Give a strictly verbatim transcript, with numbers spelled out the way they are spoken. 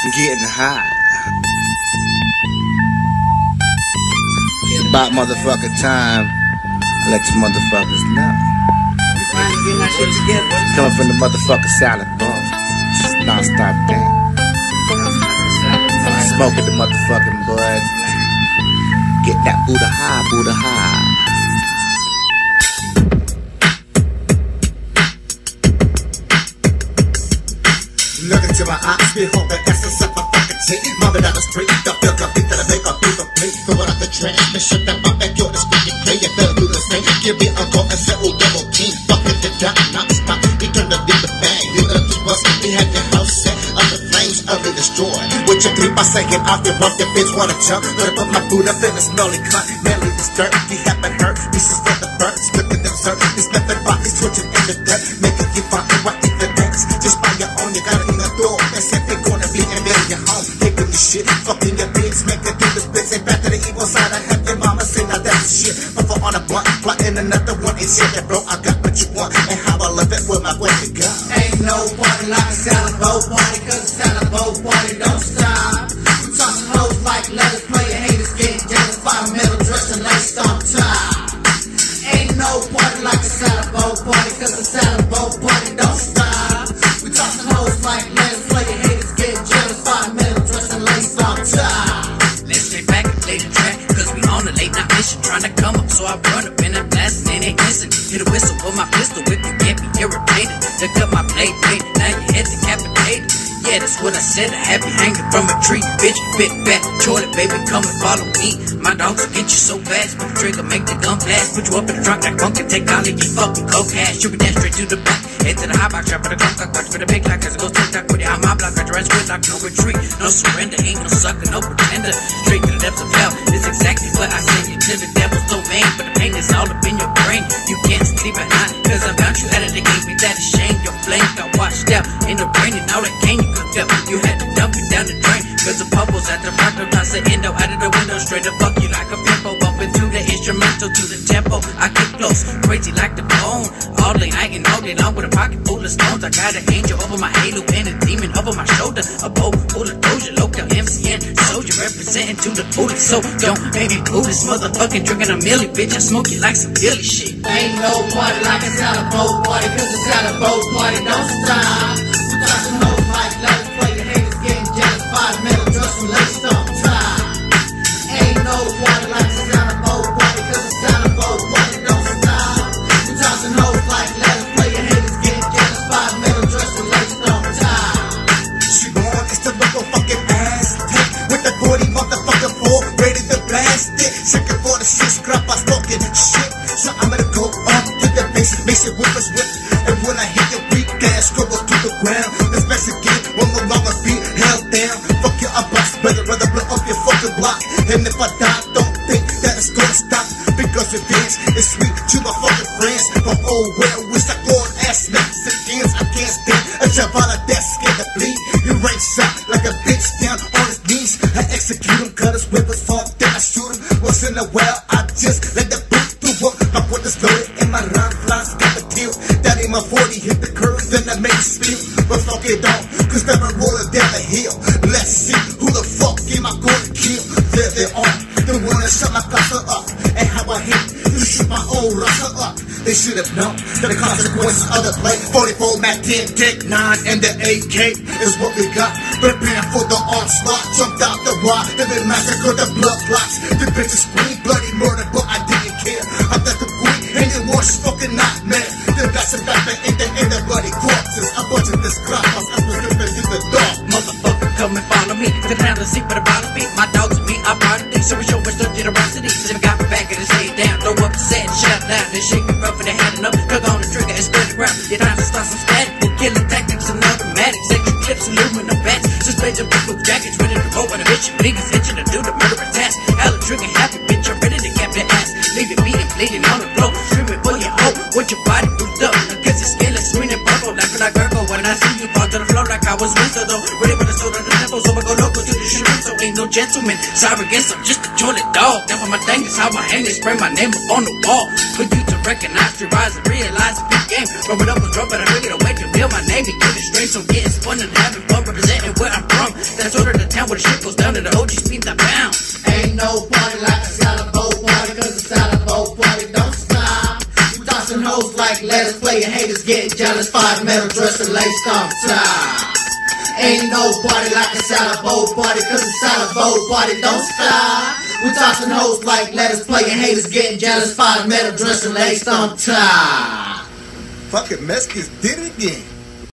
getting high. It's about motherfucking time I let you motherfuckers know. It's coming from the motherfucking salad bar. It's a non-stop thing. Smoking the motherfucking bud. Get that Buddha high, Buddha high. Look into my eyes, behold the essence of a fucking G. Mother down the street, the filter beat that I make up through the plate. Throwing out the transmission, that my backyard is squeaky play. You better do the same, give me a call and settle double team. Fucking the dot, not stop, we turned up in the bag. You know to us, we had the house set up the flames of it destroyed. With your three by second off your rough, your bitch wanna jump. Gonna put my boot up in the smelly cut. Manly disturbed, we haven't hurt. Pieces for the birds, look at them sir. These nothing bodies switching in the dirt. Making you find right in the dance. Just by your own, you gotta in the door. They said they gonna be in there, your home. Taking the shit, fucking your bitch, make it do the spits. Ain't back to the evil side. I have your mama say now that's shit. Before on a blunt, plotting another one. And shit that bro, I got what you want. And how I love it with my way to go. Ain't no party like a salad bowl party, cause a salad bowl party don't stop. We tossing hoes like letters, playin' haters getting jealous by a metal dress and laced on top. Ain't no party like a salad bowl party, cause a salad bowl party don't stop. We tossing hoes like letters, playin' haters getting jealous by a metal dress and laced on top. Let's stay back and play the track, cause we on a late night mission, trying to come up, so I run up in that blast and they ain't missing. Hit a whistle with my pistol if you get me irritated. Look up my blade, blade, now your head decapitated. Yeah, that's what I said, I have you hanging from a tree. Bitch, bit back, Jordan, baby, come and follow me. My dogs will get you so fast, put the trigger, make the gun blast. Put you up in the trunk like punk and take all of your fucking coke cash. Shoot me down straight to the back, head to the high box, trap for the gun, cock, for the big lock, cause it goes tick-tock with you on my block. Got your ass with like no retreat, no surrender, ain't no sucker, no pretender. Straight to the depths of hell, it's exactly what I send you to the devil's domain. But the pain is all up in your brain, you can't sleep at night, cause I found you out of the game. Be that a shame, your flame got washed out in the rain, and all that cane you cooked up, you had to dump it down the drain. Cause the bubbles at the front don't toss the endo out of the window. Straight up fuck you like a pimple, bumping through the instrumental to the tempo. I get close, crazy like the bone. All day night and all day long with a pocket full of stones. I got an angel over my halo and a demon over my shoulder. A bow full of doja, local M C N soldier representing to the fullest. So don't make me fool this motherfucking drinking a milli, bitch. I smoke you like some Billy shit. Ain't no party like a salad bowl party, cause a salad bowl party don't stop. We tossing hoes like letters, playin' haters getting jealous by the metal dress and laced on top. Ain't no party like a salad bowl party, cause a salad bowl party don't stop. We tossing hoes like letters, playin' haters getting jealous by the metal dress and laced on top. She born is the local fucking ass take with the forty motherfucking four ready to blast it. Checking for the shit, scrap I smoking shit. So I'm gonna go up to the base, mix it with a whip. And when I hit the weak ass, scrabble to the ground. This Mexican will no longer be held down. Fuck your box, better rather blow up your fucking block. And if I die, don't think that it's gonna stop. Because revenge is sweet to my fucking friends. But oh well, wish I could ass Mexicans. I can't stand a chavala that's scared to bleed. You rain shot like a bitch down on his knees. I execute him, cut his whippers fall, then I shoot him. Once in a while, I just let the boot through up. My point is loaded and my round flies got the kill. That ain't my forty, hit the curve, then I make it spill. But fuck it off, cause never rolling down the hill. Let's see who the fuck am I gonna kill. There they are, the one that shut my cluster up. And how I hit, you shoot my own roster up. They should have known the consequences of the play. forty-four Mac ten, Dick nine, and the A K is what we got. Preparing for the onslaught, jumped out the rock, then they massacred the blood clots. The bitches scream bloody murder, but I didn't care. I thought the queen and it was fucking nightmare. The best and back in the end of bloody corpses. A bunch of this crap, I was stripping to the dog. Motherfucker, come and follow me. To the down the seat for the bottom beat. My dogs and me, I brought it. So we show us the generosity. So we got me back and stay down. Throw up the set and shout loud. Then shake it rough and they had enough. Tug on the trigger and spread the ground. Your time to start some static. We're killing tactics and automatics. Extra clips, aluminum bats. Suspension people jackets ready to roll on a bitch. Niggas itching to do the murderous task. Hella trigger happy bitch. I'm ready to cap that ass. Leave it beating, bleeding on the floor. Screaming for your hoe. With your body bruised up. Cause your skin is screaming purple. Laughing like Virgo. When I see you fall to the floor like I was winter though. Ready for the soul of the temple. So I go local to the shooting. So ain't no gentleman. Sorry, guess I'm just a toilet dog. Down for my thing is how I hang it, spray my name up on the wall. For you to recognize, to rise and realize the big game. Rub it up and drop it, I figured a way to feel my name. To get it straight, so getting fun and having fun, representing where I'm from. That's sort of the town where the shit goes down to the O G speed I found. Ain't no party like a Salabo party, cause a Salabo party don't stop. We tossing hoes like letters, playing haters, getting jealous, five metal dress and laced on top. Ain't no party like a Salabo party, cause a Salabo party don't stop. We tossing hoes like letters, playing haters, getting jealous, five metal dress and laced on top. Fucking Meskis did it again.